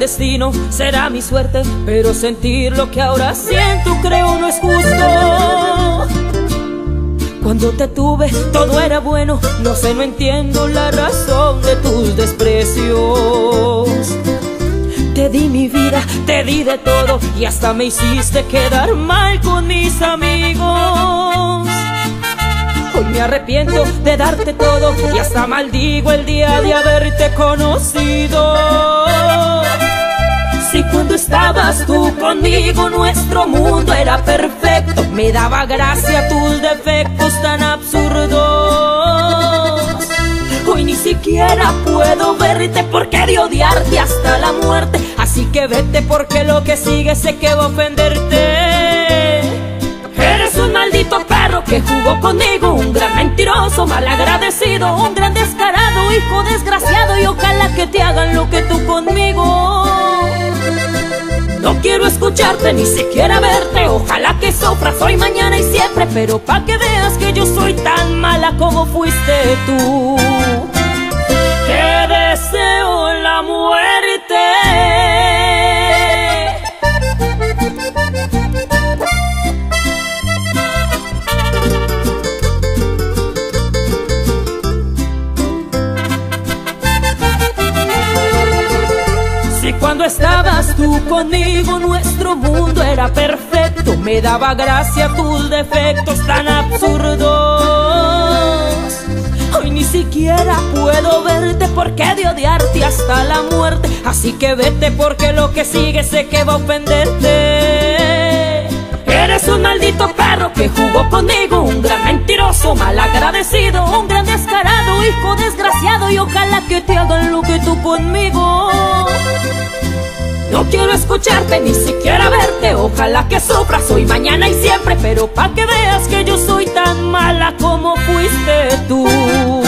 destino, será mi suerte, pero sentir lo que ahora siento creo no es justo. Cuando te tuve todo era bueno, no sé, no entiendo la razón de tus desprecios. Te di mi vida, te di de todo y hasta me hiciste quedar mal con mis amigos. Hoy me arrepiento de darte todo y hasta maldigo el día de haberte conocido. Si cuando estabas tú conmigo nuestro mundo era perfecto, me daba gracia tus defectos tan absurdos. Hoy ni siquiera puedo verte porque de odiarte hasta la muerte. Así que vete porque lo que sigue sé que va a ofenderte. Eres un maldito perro que jugó conmigo, un gran mentiroso, malagradecido, un gran descarado, hijo desgraciado, y ojalá que te hagan lo que tú conmigo. No quiero escucharte ni siquiera verte, ojalá que sufras hoy, mañana y siempre, pero pa' que veas que yo soy tan mala como fuiste tú. Te deseo la muerte. Cuando estabas tú conmigo nuestro mundo era perfecto, me daba gracia tus defectos tan absurdos. Hoy ni siquiera puedo verte porque de odiarte hasta la muerte. Así que vete porque lo que sigue sé que va a ofenderte. Eres un maldito perro que jugó conmigo, un gran mentiroso, malagradecido, un gran descarado, hijo desgraciado, y ojalá que te hagan lo que tú conmigo. No quiero escucharte ni siquiera verte, ojalá que sufras hoy, mañana y siempre, pero pa' que veas que yo soy tan mala como fuiste tú.